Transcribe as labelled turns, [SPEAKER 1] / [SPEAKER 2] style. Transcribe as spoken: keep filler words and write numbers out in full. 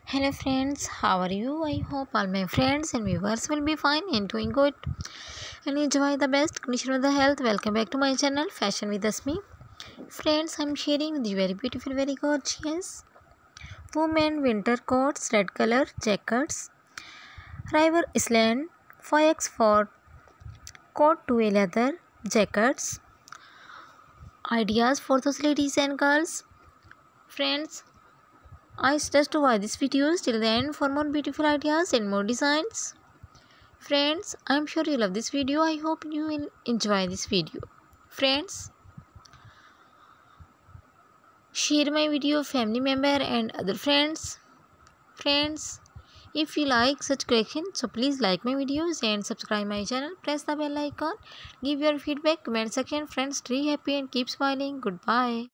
[SPEAKER 1] Hello friends, how are you? I hope all my friends and viewers will be fine and doing good and enjoy the best condition of the health. Welcome back to my channel Fashion with Asmi. Friends, I'm sharing with you very beautiful, very gorgeous women winter coats, red color jackets, River Island five by four coat to a leather jackets. Ideas for those ladies and girls. Friends, I suggest to watch this video till the end for more beautiful ideas and more designs. Friends, I am sure you love this video. I hope you will enjoy this video. Friends, share my video with family member and other friends. Friends, if you like such collection, so please like my videos and subscribe my channel. Press the bell icon. Give your feedback, comment section. Friends, stay happy and keep smiling. Goodbye.